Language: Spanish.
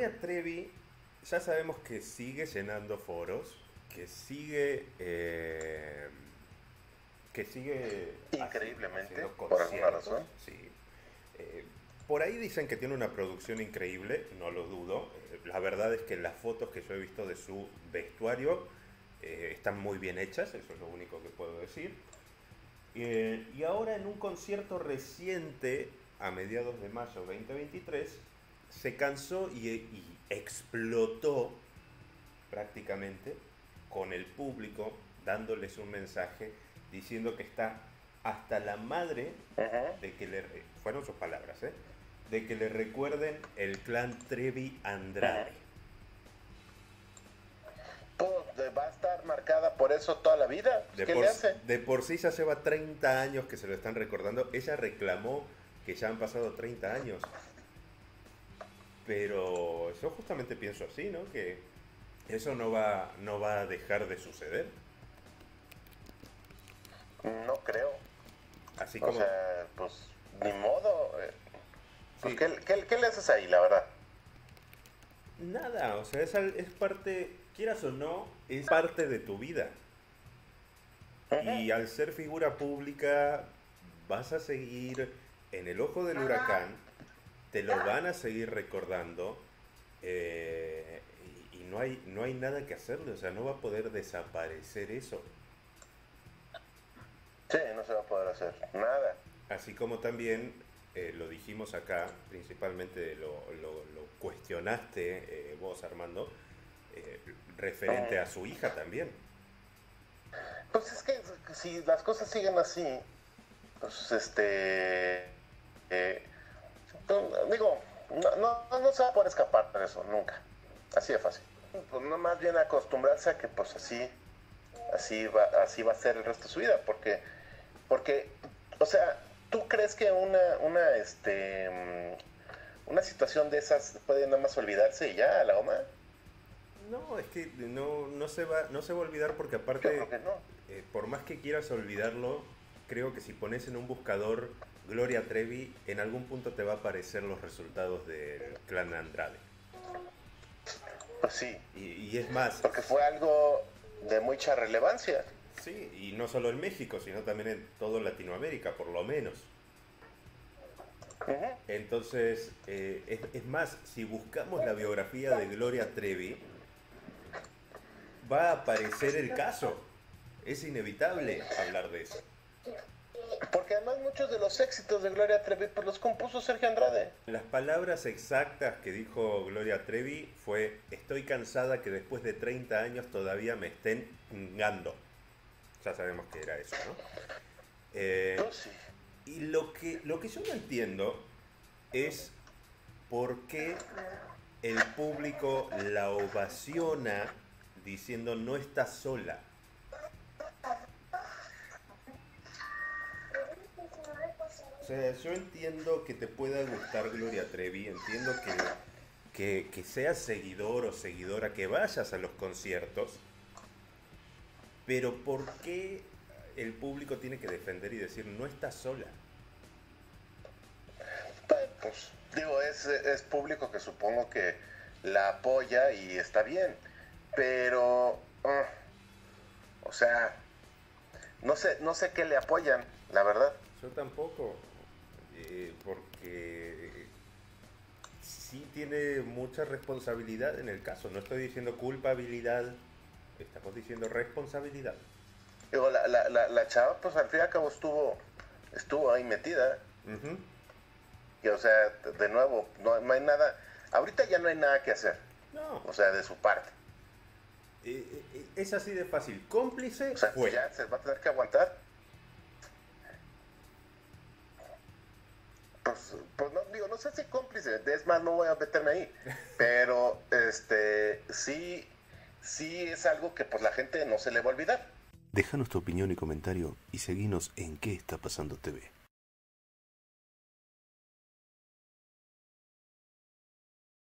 Gloria Trevi ya sabemos que sigue llenando foros, que sigue Increíblemente, haciendo por alguna conciertos, razón. sí. Eh, por ahí dicen que tiene una producción increíble, no lo dudo. La verdad es que las fotos que yo he visto de su vestuario están muy bien hechas, eso es lo único que puedo decir. Y ahora en un concierto reciente, a mediados de mayo 2023, se cansó y explotó prácticamente con el público, dándoles un mensaje diciendo que está hasta la madre Ujú. de que le, fueron sus palabras, de que le recuerden el clan Trevi Ujú. Andrade. Pues, va a estar marcada por eso toda la vida. Pues, ¿qué le hace? De por sí ya lleva 30 años que se lo están recordando. Ella reclamó que ya han pasado 30 años. Pero yo justamente pienso así, ¿no? Que eso no va a dejar de suceder. No creo. Así O como, sea, pues ni modo. Pues, sí, ¿qué le haces ahí, la verdad? nada, o sea, es parte, quieras o no, es parte de tu vida. Ujú. Y al ser figura pública, vas a seguir en el ojo del huracán, te lo van a seguir recordando, y no hay nada que hacerle, o sea, no va a poder desaparecer eso. Sí, no se va a poder hacer nada. Así como también lo dijimos acá, principalmente lo cuestionaste vos, Armando, referente a Ujú. su hija también. Pues es que si las cosas siguen así, pues eh, digo, no se va a poder escapar de eso, nunca. Así de fácil. Pues no, más bien acostumbrarse a que pues así va a ser el resto de su vida, porque, o sea, ¿tú crees que una situación de esas puede nada más olvidarse y ya, a la OMA? No, es que no se va a olvidar porque Yo creo aparte, que no. por más que quieras olvidarlo, creo que si pones en un buscador Gloria Trevi, en algún punto te va a aparecer los resultados del clan Andrade. Pues sí, Y es más, porque fue algo de mucha relevancia. sí, y no solo en México, sino también en toda Latinoamérica, por lo menos. Ujú. Entonces, es más, si buscamos la biografía de Gloria Trevi, va a aparecer el caso. Es inevitable hablar de eso. Porque además muchos de los éxitos de Gloria Trevi pues los compuso Sergio Andrade. Las palabras exactas que dijo Gloria Trevi fue: estoy cansada que después de 30 años todavía me estén ingando. Ya sabemos que era eso, ¿no? Eh, Pues sí. y lo que yo no entiendo es por qué el público la ovaciona diciendo no está sola. O sea, yo entiendo que te pueda gustar Gloria Trevi, entiendo que seas seguidor o seguidora, que vayas a los conciertos, pero ¿por qué el público tiene que defender y decir no está sola? Pues digo, es público que supongo que la apoya y está bien. Pero, o sea, no sé qué le apoyan, la verdad. Yo tampoco, porque sí tiene mucha responsabilidad en el caso. No estoy diciendo culpabilidad, estamos diciendo responsabilidad. Digo, la chava, pues al fin y al cabo estuvo ahí metida. Ujú. Y o sea, de nuevo, no hay nada, ahorita ya no hay nada que hacer, No, o sea, de su parte. es así de fácil. Cómplice O sea, fue. ya se va a tener que aguantar. Pues no, digo, no sé si cómplice, es más, no voy a meterme ahí. Pero, sí es algo que pues la gente no se le va a olvidar. Déjanos tu opinión y comentario y seguinos en ¿Qué está pasando TV?